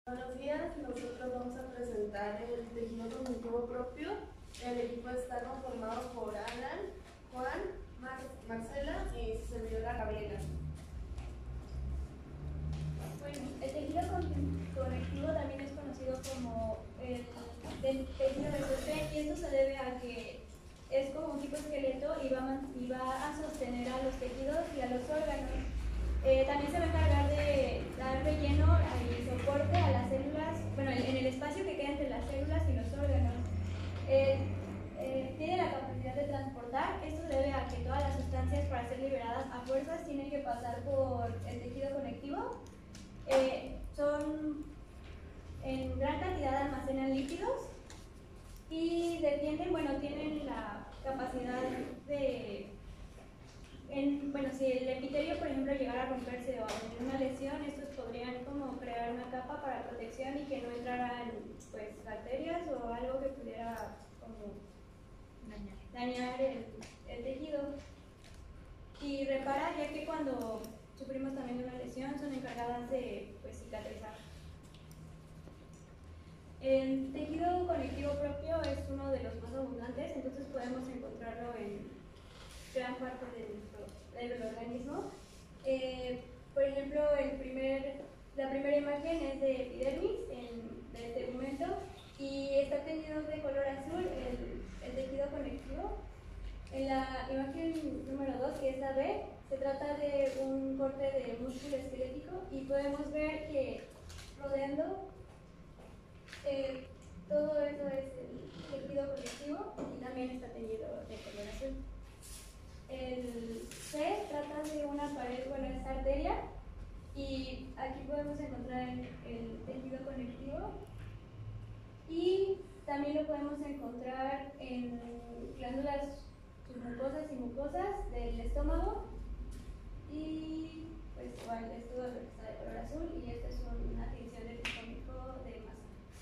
Buenos días, nosotros vamos a presentar el tejido cognitivo propio. El equipo está conformado por Alan, Juan, Marcela y su servidora Gabriela. Bueno, el tejido conectivo también es conocido como el tejido de sostén, y esto se debe a que es como un tipo esqueleto y va a sostener a los tejidos y a los órganos. También se va a encargar de dar relleno y soporte a las células, bueno, en el espacio que queda entre las células y los órganos. Tiene la capacidad de transportar. Esto se debe a que todas las sustancias, para ser liberadas a fuerzas, tienen que pasar por el tejido conectivo. Son en gran cantidad, almacenan lípidos y defienden, bueno, tienen la capacidad de, si el epitelio, por ejemplo, llegara a romperse o a tener una lesión, estos podrían como crear una capa para protección y que no entraran pues bacterias o algo que pudiera como dañar el tejido. Y repara, ya que cuando sufrimos también una lesión, son encargadas de pues, cicatrizar. El tejido conectivo propio es uno de los más abundantes, entonces podemos encontrarlo en gran parte del organismo. Por ejemplo, la primera imagen es de epidermis, del tegumento, y está teñido de color azul el tejido conectivo. En la imagen número 2, que es la B, se trata de un corte de músculo esquelético y podemos ver que rodeando todo eso es el tejido conectivo y también está teñido de color azul. El C trata de una pared, bueno, es arteria, y aquí podemos encontrar el tejido conectivo y también lo podemos encontrar en glándulas submucosas y mucosas del estómago, y pues igual es todo lo que está de color azul, y esta es una tinción de tisómico de masa.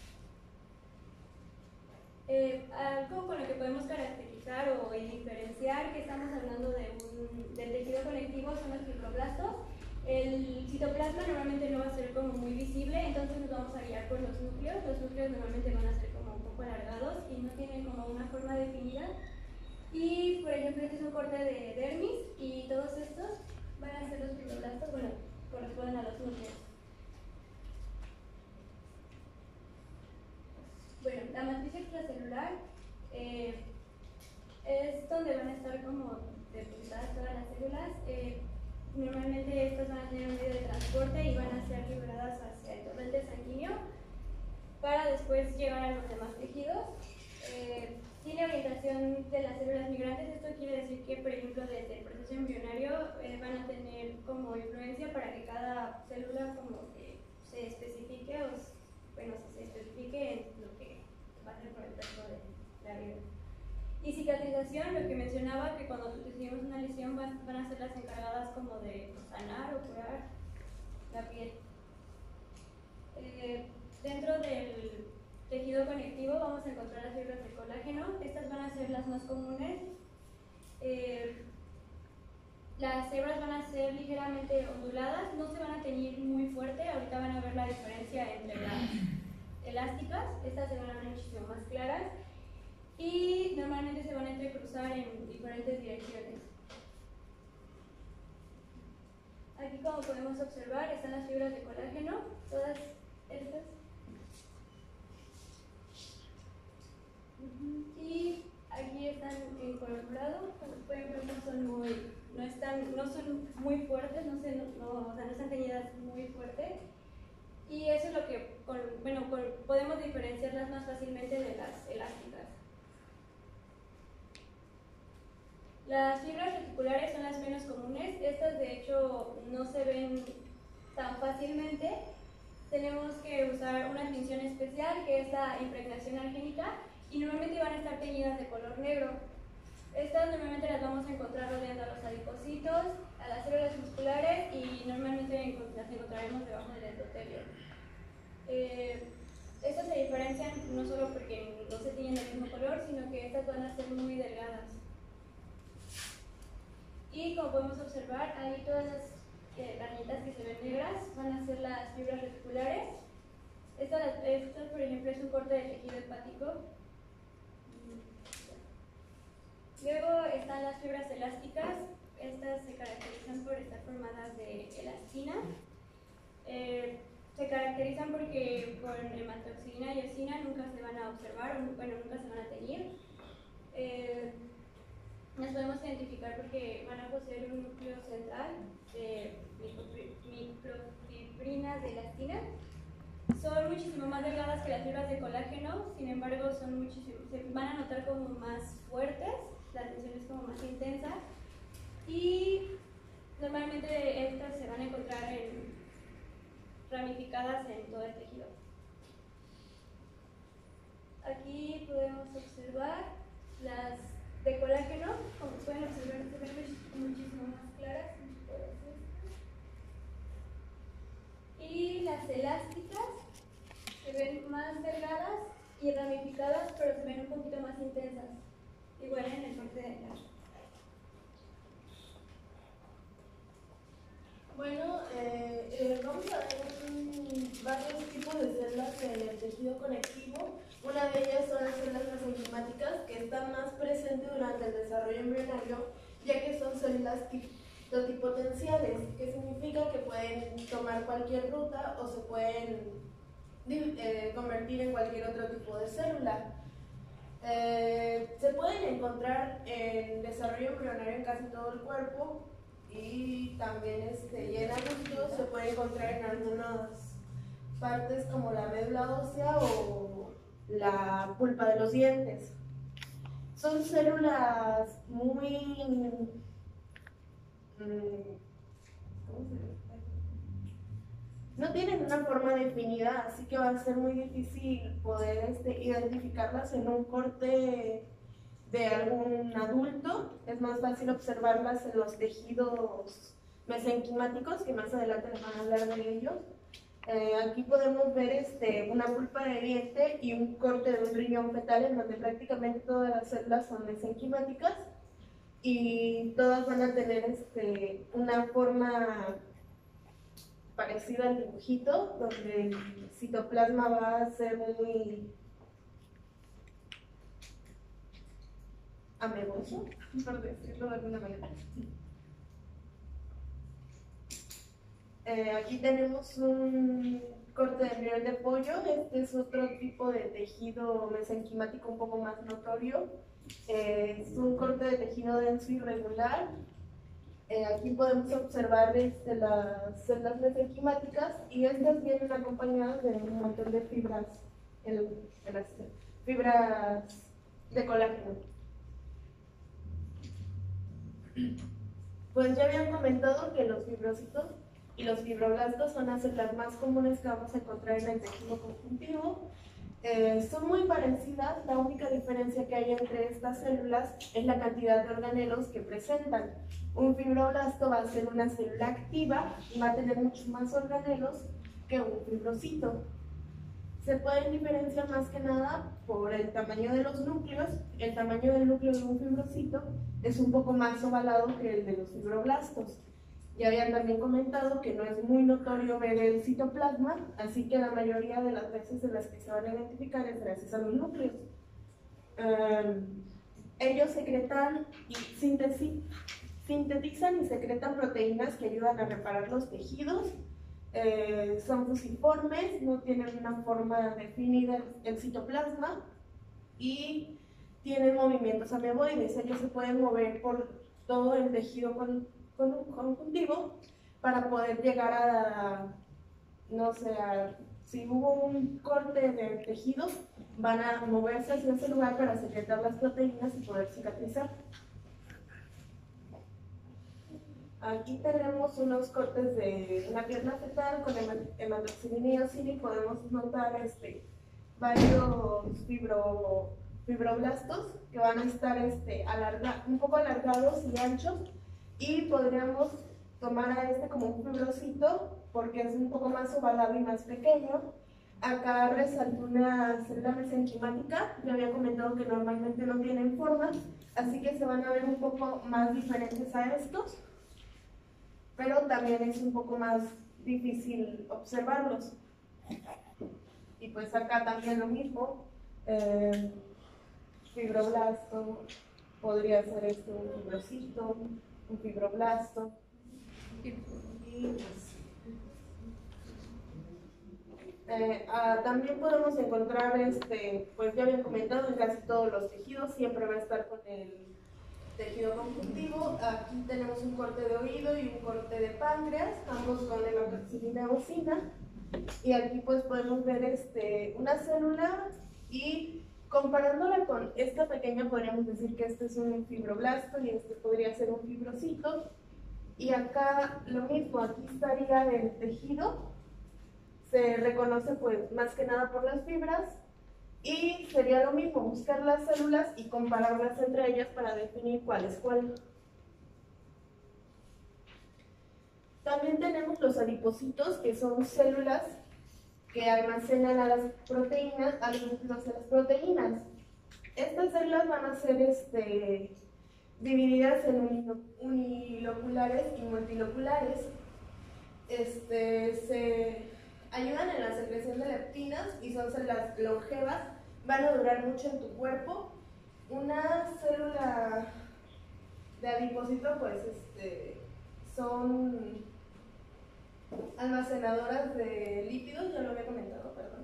Algo con lo que podemos caracterizar o diferenciar que estamos hablando del tejido conectivo son los fibroblastos. El citoplasma normalmente no va a ser como muy visible, entonces nos vamos a guiar por los núcleos. Los núcleos normalmente van a ser como un poco alargados y no tienen como una forma definida. Y por ejemplo, este es un corte de dermis y todos estos van a ser los fibroblastos, bueno, corresponden a los núcleos. Bueno, la matriz extracelular es donde van a estar como depositadas todas las células. Normalmente estas van a tener un medio de transporte y van a ser liberadas hacia el torrente sanguíneo para después llegar a los demás tejidos. Tiene orientación de las células migrantes. Esto quiere decir que, por ejemplo, desde el proceso embrionario van a tener como influencia para que cada célula como que se especifique se especifique en lo que va a ser por el resto de la vida. Y cicatrización, lo que mencionaba, que cuando recibimos una lesión van a ser las encargadas como de sanar o curar la piel. Dentro del tejido conectivo vamos a encontrar las fibras de colágeno. Estas van a ser las más comunes. Las hebras van a ser ligeramente onduladas, no se van a teñir muy fuerte. Ahorita van a ver la diferencia entre las elásticas. Estas se van a ver muchísimo más claras y normalmente se van a entrecruzar en diferentes direcciones. Aquí, como podemos observar, están las fibras de colágeno, todas estas. Y aquí están en color morado. Como pueden ver, no son muy fuertes, no están teñidas muy fuerte. Y eso es lo que podemos diferenciarlas más fácilmente de las elásticas. Las fibras reticulares son las menos comunes. Estas, de hecho, no se ven tan fácilmente. Tenemos que usar una tinción especial, que es la impregnación argénica, y normalmente van a estar teñidas de color negro. Estas normalmente las vamos a encontrar rodeando a los adipocitos, a las células musculares, y normalmente las encontraremos debajo del endotelio. Estas se diferencian no solo porque no se tienen del mismo color, sino que estas van a ser muy delgadas. Y como podemos observar, ahí todas las rayitas que se ven negras van a ser las fibras reticulares. Esto, por ejemplo, es un corte de tejido hepático. Luego están las fibras elásticas. Estas se caracterizan por estar formadas de elastina. Se caracterizan porque con hematoxilina y eosina nunca se van a observar, bueno, nunca se van a teñir. Las podemos identificar porque van a poseer un núcleo central de microfibrinas de elastina. Son muchísimo más delgadas que las fibras de colágeno, sin embargo se van a notar como más fuertes, la tensión es como más intensa y normalmente estas se van a encontrar ramificadas en todo el tejido. Aquí podemos observar las de colágeno, como pueden observar, se ven muchísimo más claras. Y las elásticas se ven más delgadas y ramificadas, pero se ven un poquito más intensas, igual en el corte de la. Bueno, vamos a ver varios tipos de células en el tejido conectivo. Una de ellas son las células mesenquimáticas, que están más presentes durante el desarrollo embrionario, ya que son células totipotenciales, que significa que pueden tomar cualquier ruta o se pueden convertir en cualquier otro tipo de célula. Se pueden encontrar en desarrollo embrionario en casi todo el cuerpo y también y en adultos se puede encontrar en algunas partes como la médula ósea o la pulpa de los dientes. Son células muy no tienen una forma definida, así que va a ser muy difícil poder identificarlas en un corte de algún adulto. Es más fácil observarlas en los tejidos mesenquimáticos, que más adelante les van a hablar de ellos. Aquí podemos ver una pulpa de diente y un corte de un riñón fetal en donde prácticamente todas las células son mesenquimáticas y todas van a tener una forma parecida al dibujito, donde el citoplasma va a ser muy ameboso, por decirlo de alguna manera. Aquí tenemos un corte de embrión de pollo. Este es otro tipo de tejido mesenquimático un poco más notorio. Es un corte de tejido denso y irregular. Aquí podemos observar las células mesenquimáticas y estas vienen acompañadas de un montón de fibras, fibras de colágeno. Pues ya habían comentado que los fibrocitos y los fibroblastos son las células más comunes que vamos a encontrar en el tejido conjuntivo. Son muy parecidas, la única diferencia que hay entre estas células es la cantidad de organelos que presentan. Un fibroblasto va a ser una célula activa y va a tener muchos más organelos que un fibrocito. Se pueden diferenciar más que nada por el tamaño de los núcleos. El tamaño del núcleo de un fibrocito es un poco más ovalado que el de los fibroblastos. Ya habían también comentado que no es muy notorio ver el citoplasma, así que la mayoría de las veces en las que se van a identificar es gracias a los núcleos. Ellos secretan y sintetizan y secretan proteínas que ayudan a reparar los tejidos. Son fusiformes, no tienen una forma definida el citoplasma y tienen movimientos ameboides. Ellos se pueden mover por todo el tejido conjuntivo para poder llegar no sé, si hubo un corte de tejido, van a moverse hacia ese lugar para secretar las proteínas y poder cicatrizar. Aquí tenemos unos cortes de una pierna fetal con hematoxilina y eosina y podemos notar varios fibroblastos que van a estar un poco alargados y anchos, y podríamos tomar a como un fibrocito porque es un poco más ovalado y más pequeño. Acá resaltó una célula mesenquimática. Ya había comentado que normalmente no tienen forma, así que se van a ver un poco más diferentes a estos, pero también es un poco más difícil observarlos. Y pues acá también lo mismo, fibroblasto, podría ser esto un fibrocito, un fibroblasto. Y pues, también podemos encontrar, pues ya habían comentado, en casi todos los tejidos siempre va a estar con el tejido conjuntivo. Aquí tenemos un corte de oído y un corte de páncreas, ambos con hematoxilina eosina. Y aquí pues podemos ver una célula y comparándola con esta pequeña podríamos decir que este es un fibroblasto y este podría ser un fibrocito. Y acá lo mismo, aquí estaría el tejido, se reconoce pues más que nada por las fibras y sería lo mismo, buscar las células y compararlas entre ellas para definir cuál es cuál. También tenemos los adipocitos, que son células que almacenan a las proteínas, a los núcleos de las proteínas. Estas células van a ser divididas en uniloculares y multiloculares. Se ayudan en la secreción de leptinas y son células longevas, van a durar mucho en tu cuerpo. Una célula de adipocito, pues, son almacenadoras de lípidos, ya lo había comentado, perdón.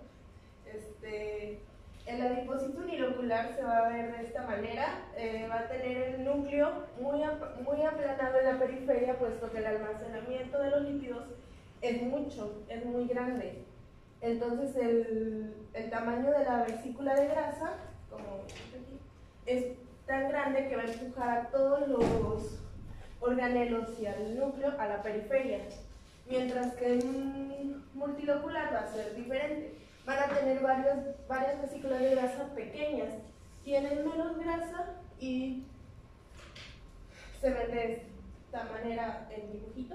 El adipocito unilocular se va a ver de esta manera, va a tener el núcleo muy aplanado en la periferia, puesto que el almacenamiento de los lípidos es muy grande. Entonces el tamaño de la vesícula de grasa, como aquí, es tan grande que va a empujar a todos los organelos y al núcleo a la periferia. Mientras que en multilocular va a ser diferente. Van a tener varias vesículas de grasa pequeñas. Tienen menos grasa y se ven de esta manera el dibujito.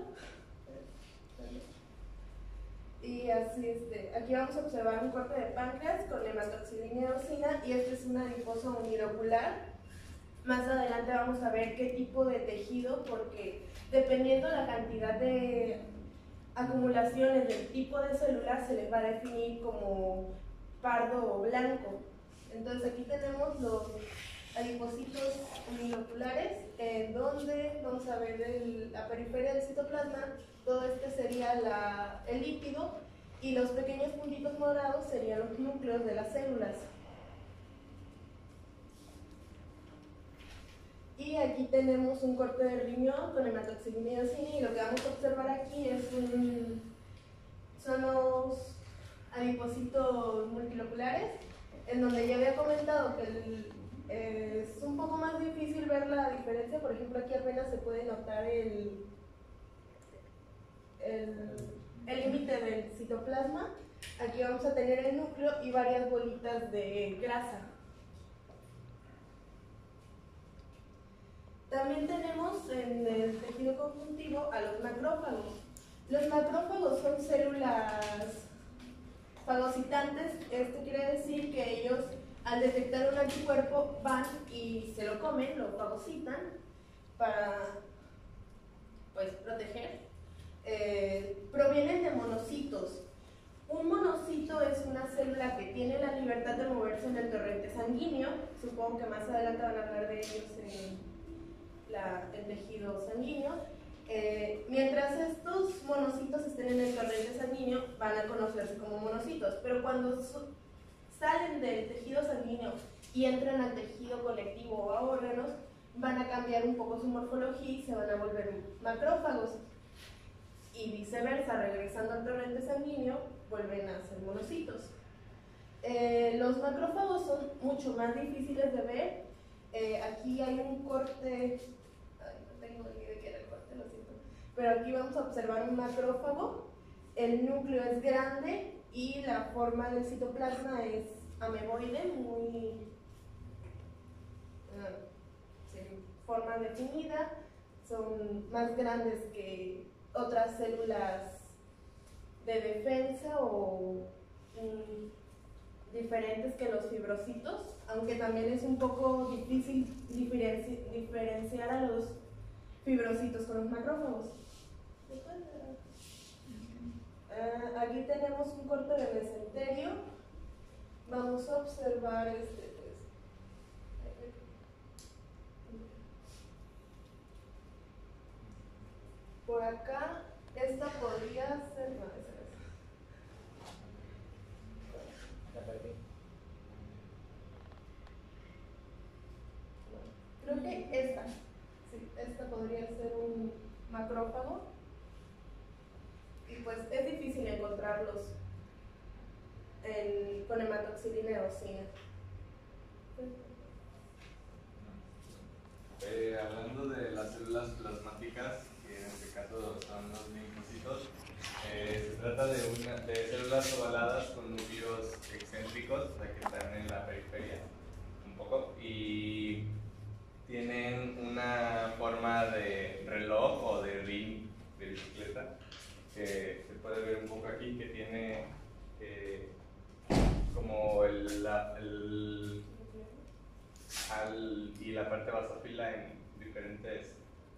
Y así, aquí vamos a observar un corte de páncreas con hematoxilina eosina y este es un adiposo unilocular. Más adelante vamos a ver qué tipo de tejido, porque dependiendo la cantidad de acumulaciones del tipo de células se les va a definir como pardo o blanco. Entonces aquí tenemos los adipocitos uniloculares, en donde vamos a ver la periferia del citoplasma. Todo sería el lípido y los pequeños puntitos morados serían los núcleos de las células. Y aquí tenemos un corte de riñón con hematoxilina eosina y lo que vamos a observar aquí son los adipocitos multiloculares, en donde ya había comentado que es un poco más difícil ver la diferencia. Por ejemplo, aquí apenas se puede notar el límite del citoplasma. Aquí vamos a tener el núcleo y varias bolitas de grasa. También tenemos en el tejido conjuntivo a los macrófagos. Los macrófagos son células fagocitantes. Esto quiere decir que ellos, al detectar un anticuerpo, van y se lo comen, lo fagocitan para, pues, proteger. Provienen de monocitos. Un monocito es una célula que tiene la libertad de moverse en el torrente sanguíneo. Supongo que más adelante van a hablar de ellos en el tejido sanguíneo. Mientras estos monocitos estén en el torrente sanguíneo, van a conocerse como monocitos, pero cuando salen del tejido sanguíneo y entran al tejido conectivo o a órganos, van a cambiar un poco su morfología y se van a volver macrófagos. Y viceversa, regresando al torrente sanguíneo, vuelven a ser monocitos. Los macrófagos son mucho más difíciles de ver. Aquí hay un corte, no tengo ni idea de qué era el corte, lo siento, pero aquí vamos a observar un macrófago. El núcleo es grande y la forma del citoplasma es ameboide, sin forma definida. Son más grandes que otras células de defensa o diferentes que los fibrocitos, aunque también es un poco difícil diferenciar a los fibrocitos con los macrófagos. Aquí tenemos un corte de mesenterio vamos a observar por acá, esta podría ser, no, esa es. Creo que esta, sí, esta podría ser un macrófago. Y pues es difícil encontrarlos con hematoxilineos, sí. Hablando de las células plasmáticas, que en este caso son los linfocitos, se trata de células ovaladas con núcleos excéntricos, o sea que están en la periferia un poco, y tienen una forma de reloj o de ring de bicicleta, que se puede ver un poco aquí, que tiene como y la parte basófila en diferentes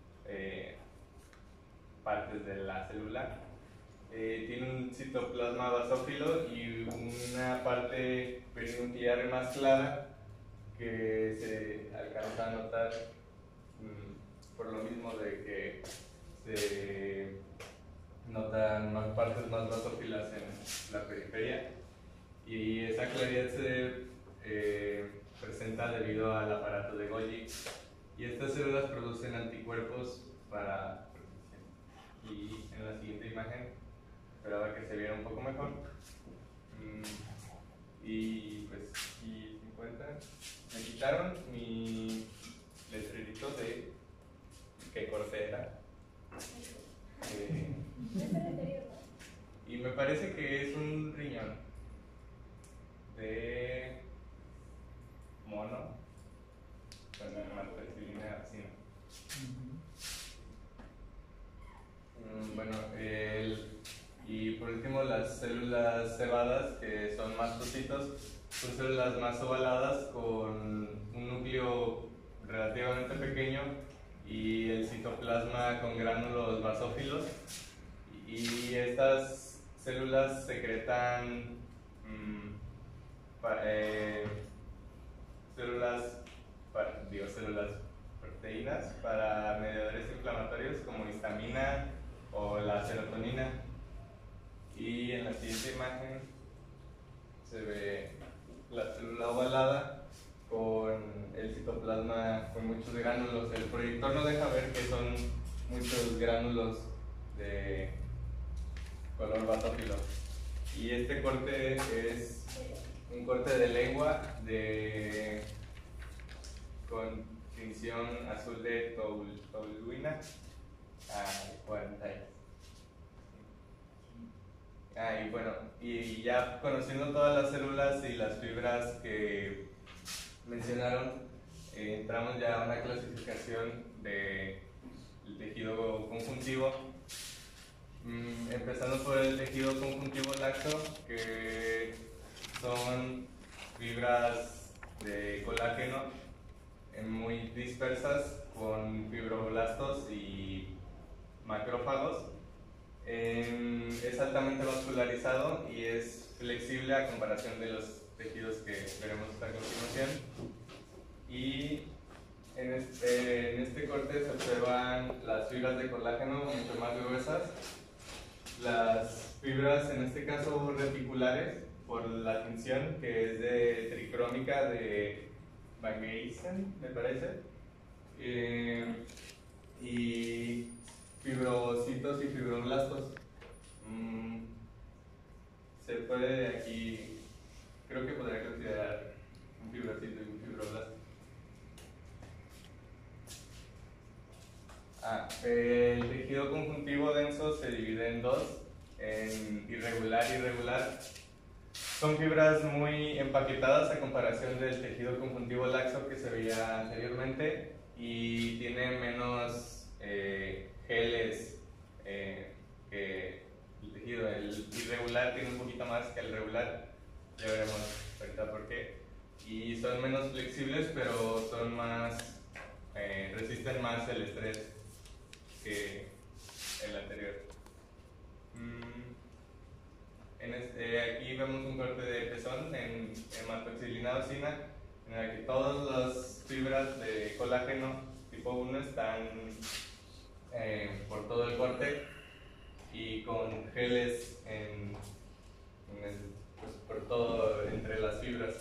partes de la célula. Tiene un citoplasma basófilo y una parte perinuclear más clara que se alcanza a notar por lo mismo de que se notan más partes más basófilas en la periferia, y esa claridad se presenta debido al aparato de Golgi, y estas células producen anticuerpos para protección. Y en la siguiente imagen esperaba que se viera un poco mejor. Y pues si se encuentran, me quitaron mi letrerito de qué corte era. Y me parece que es un riñón de mono con hematoxilina así. Bueno, y por último las células cebadas, que son mastocitos, son células más ovaladas con un núcleo relativamente pequeño y el citoplasma con gránulos basófilos, y estas células secretan células proteínas para mediadores inflamatorios como histamina o la serotonina. Y en la siguiente imagen se ve la célula ovalada con el citoplasma con muchos gránulos. El proyector no deja ver que son muchos gránulos de color basófilo. Y este corte es un corte de lengua con tinción azul de toluina a 40. Y bueno, y ya conociendo todas las células y las fibras que mencionaron, entramos ya a una clasificación del tejido conjuntivo. Empezando por el tejido conjuntivo laxo, que son fibras de colágeno muy dispersas con fibroblastos y macrófagos. Es altamente vascularizado y es flexible a comparación de los tejidos que veremos a continuación. Y en este corte se observan las fibras de colágeno mucho más gruesas. Las fibras, en este caso reticulares, por la tinción que es de tricrómica de Van Geysen, me parece, y fibrocitos y fibroblastos. Se puede aquí, creo que podría considerar un fibrocito y un fibroblasto. El tejido conjuntivo denso se divide en dos, en irregular y regular. Son fibras muy empaquetadas a comparación del tejido conjuntivo laxo que se veía anteriormente, y tiene menos geles que el tejido. El irregular tiene un poquito más que el regular, ya veremos ahorita por qué. Y son menos flexibles, pero son más, resisten más el estrés que el anterior. En Aquí vemos un corte de pezón en hematoxilina ocina, en el que todas las fibras de colágeno tipo 1 están por todo el corte y con geles pues, por todo entre las fibras.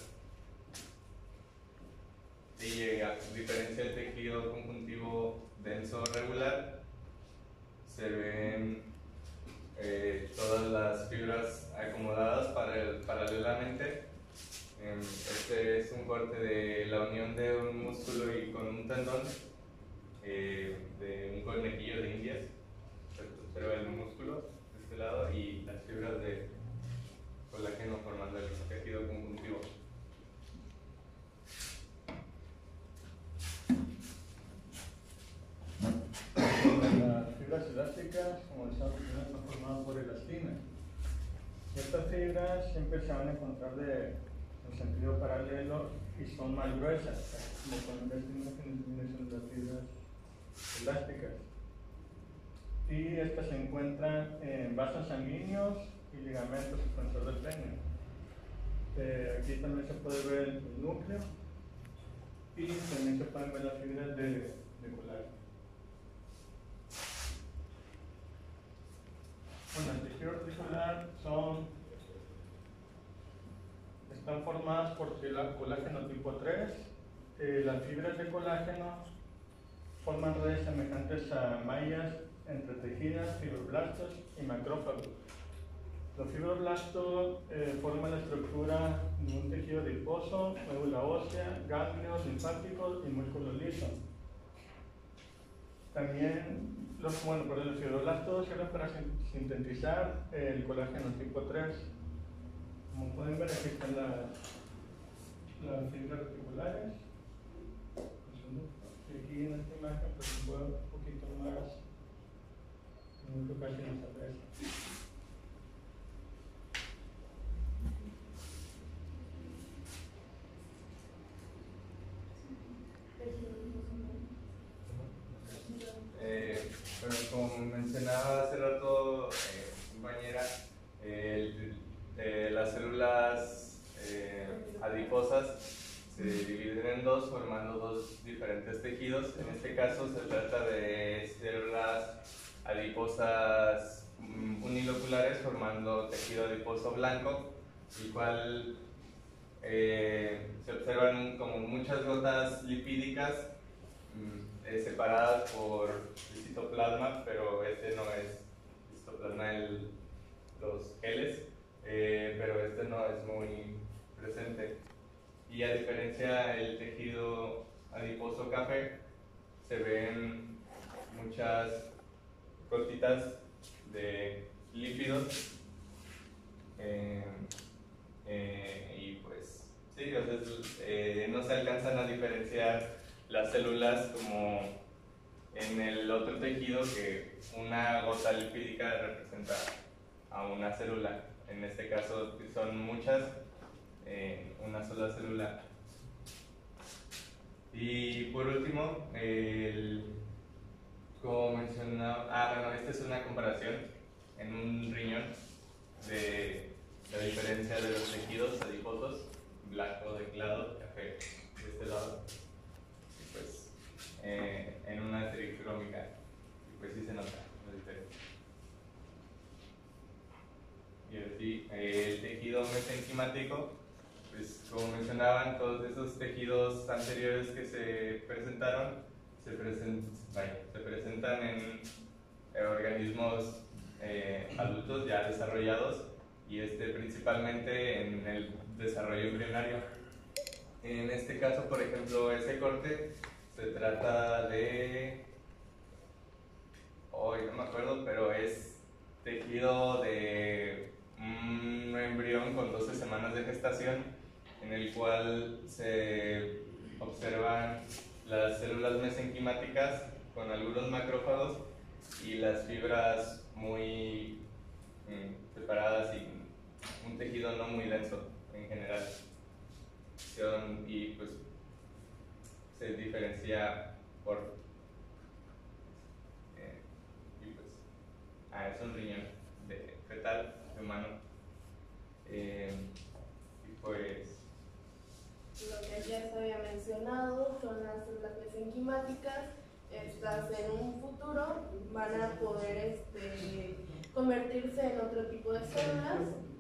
Y a diferencia del tejido conjuntivo denso regular, se ven todas las fibras acomodadas paralelamente. Este es un corte de la unión de un músculo y con un tendón de un conejillo de Indias. Se observa el músculo de este lado y las fibras de colágeno formando el tejido conjuntivo. Las fibras elásticas, como decíamos, están formadas por elastina. Estas fibras siempre se van a encontrar en sentido paralelo y son más gruesas, como con esta imagen son las fibras elásticas. Y estas se encuentran en vasos sanguíneos y ligamentos extensor del pene. Aquí también se puede ver el núcleo y también se pueden ver las fibras de colágeno. Bueno, el tejido articular están formadas por colágeno tipo 3. Las fibras de colágeno forman redes semejantes a mallas entretejidas, fibroblastos y macrófagos. Los fibroblastos forman la estructura de un tejido adiposo, médula ósea, ganglios linfáticos y músculos lisos. También los fibroblastos sirven para sintetizar el colágeno tipo 3. Como pueden ver, aquí están las fibras reticulares. Y aquí en esta imagen, pues se puede ver un poquito más, casi no se aprecia. Bueno, como mencionaba hace rato, compañera, las células adiposas se dividen en dos, formando dos diferentes tejidos. En este caso se trata de células adiposas uniloculares formando tejido adiposo blanco, el cual se observan como muchas gotas lipídicas separadas por el citoplasma, pero este no es citoplasma, los geles, pero este no es muy presente. Y a diferencia del tejido adiposo café, se ven muchas gotitas de lípidos y pues sí, no se alcanzan a diferenciar las células como en el otro tejido, que una gota lipídica representa a una célula. En este caso son muchas, una sola célula. Y por último, como mencionaba, esta es una comparación en un riñón de la diferencia de los tejidos adiposos, blanco de este lado, café de este lado. Pues en una tricrómica, pues sí se nota la diferencia. Y así, el tejido mesenquimático, pues como mencionaban, todos esos tejidos anteriores que se presentaron se presentan en organismos adultos ya desarrollados, y principalmente en el desarrollo embrionario. En este caso, por ejemplo, ese corte se trata de, hoy no me acuerdo, pero es tejido de un embrión con 12 semanas de gestación, en el cual se observan las células mesenquimáticas con algunos macrófagos y las fibras muy separadas y un tejido no muy denso en general. Y pues se diferencia por y pues es un riñón fetal de humano. ya se había mencionado, son las células mesenquimáticas. Estas en un futuro van a poder convertirse en otro tipo de células